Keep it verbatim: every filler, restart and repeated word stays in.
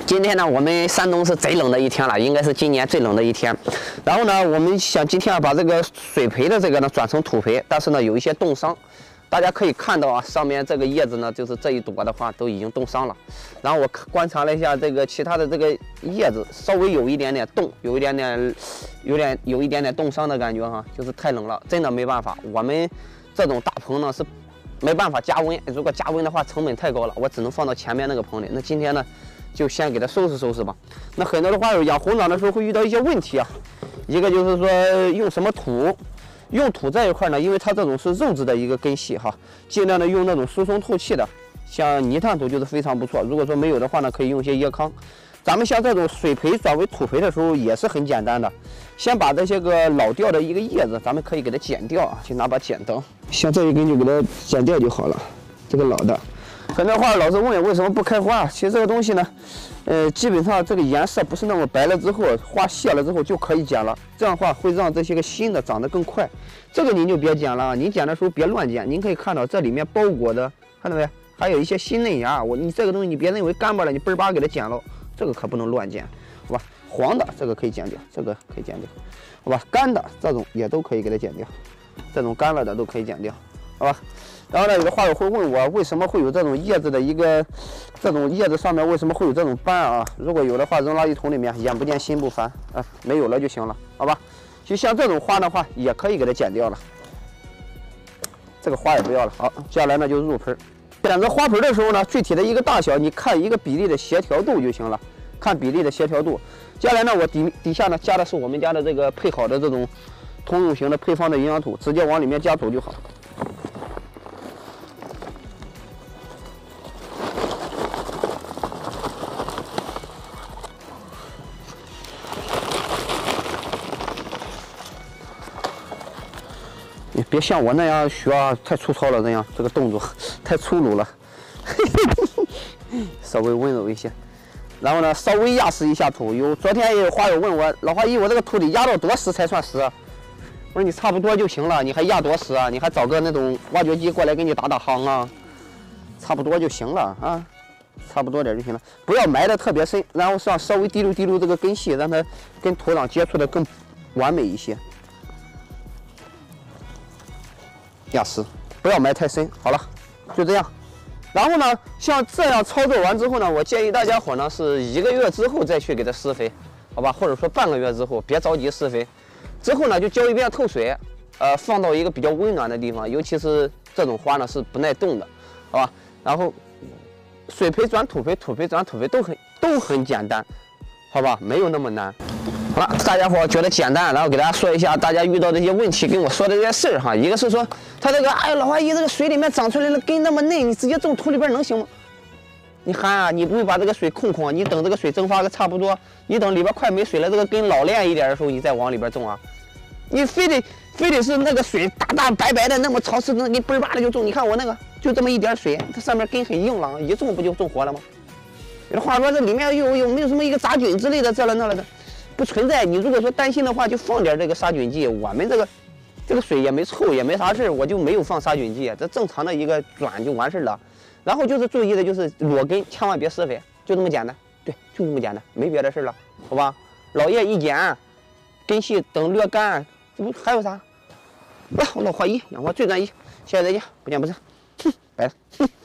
今天呢，我们山东是贼冷的一天了，应该是今年最冷的一天。然后呢，我们想今天要把这个水培的这个呢转成土培，但是呢有一些冻伤。大家可以看到啊，上面这个叶子呢，就是这一朵的话都已经冻伤了。然后我观察了一下这个其他的这个叶子，稍微有一点点冻，有一点点，有点有一点点冻伤的感觉哈，就是太冷了，真的没办法。我们这种大棚呢是没办法加温，如果加温的话成本太高了，我只能放到前面那个棚里。那今天呢？ 就先给它收拾收拾吧。那很多的花友养红掌的时候会遇到一些问题啊，一个就是说用什么土，用土这一块呢，因为它这种是肉质的一个根系哈，尽量的用那种疏松透气的，像泥炭土就是非常不错。如果说没有的话呢，可以用一些椰糠。咱们像这种水培转为土培的时候也是很简单的，先把这些个老掉的一个叶子，咱们可以给它剪掉啊，去拿把剪刀，像这一根就给它剪掉就好了，这个老的。 很多花老是问为什么不开花，其实这个东西呢，呃，基本上这个颜色不是那么白了之后，花谢了之后就可以剪了。这样的话会让这些个新的长得更快。这个您就别剪了，你剪的时候别乱剪。您可以看到这里面包裹的，看到没？还有一些新嫩芽。我你这个东西你别认为干巴了，你嘣儿吧给它剪了，这个可不能乱剪，好吧？黄的这个可以剪掉，这个可以剪掉，好吧？干的这种也都可以给它剪掉，这种干了的都可以剪掉，好吧？ 然后呢，有的花友会问我，为什么会有这种叶子的一个，这种叶子上面为什么会有这种斑啊？如果有的话，扔垃圾桶里面，眼不见心不烦啊，没有了就行了，好吧？就像这种花的话，也可以给它剪掉了。这个花也不要了。好，接下来呢就入盆。选择花盆的时候呢，具体的一个大小，你看一个比例的协调度就行了，看比例的协调度。接下来呢，我底底下呢加的是我们家的这个配好的这种通用型的配方的营养土，直接往里面加土就好。 你别像我那样学啊，太粗糙了，这样这个动作太粗鲁了，稍微温柔一些。然后呢，稍微压实一下土。有昨天也有花友问我，老花姨，我这个土得压到多实才算实？我说你差不多就行了，你还压多实啊？你还找个那种挖掘机过来给你打打夯啊？差不多就行了啊，差不多点就行了，不要埋得特别深，然后上稍微滴溜滴溜这个根系，让它跟土壤接触的更完美一些。 压实，不要埋太深。好了，就这样。然后呢，像这样操作完之后呢，我建议大家伙呢是一个月之后再去给它施肥，好吧？或者说半个月之后，别着急施肥。之后呢，就浇一遍透水，呃，放到一个比较温暖的地方，尤其是这种花呢是不耐冻的，好吧？然后水培转土培，土培转土培都很都很简单，好吧？没有那么难。 好了，大家伙觉得简单，然后给大家说一下大家遇到的一些问题，跟我说的这些事儿哈。一个是说他这个，哎，老花姨这个水里面长出来的根那么嫩，你直接种土里边能行吗？你喊啊，你不会把这个水控控，你等这个水蒸发个差不多，你等里边快没水了，这个根老练一点的时候，你再往里边种啊。你非得非得是那个水大大白白的那么潮湿，那给嘣儿吧的就种。你看我那个就这么一点水，它上面根很硬朗，一种不就种活了吗？有的话说这里面有有没有什么一个杂菌之类的这了那了的？ 不存在，你如果说担心的话，就放点这个杀菌剂。我们这个这个水也没臭，也没啥事儿，我就没有放杀菌剂，这正常的一个转就完事儿了。然后就是注意的就是裸根千万别施肥，就这么简单。对，就这么简单，没别的事儿了，好吧？老叶一剪，根系等略干，这不还有啥？来，我老花姨养活最专一，下次再见，不见不散。哼，拜了。哼。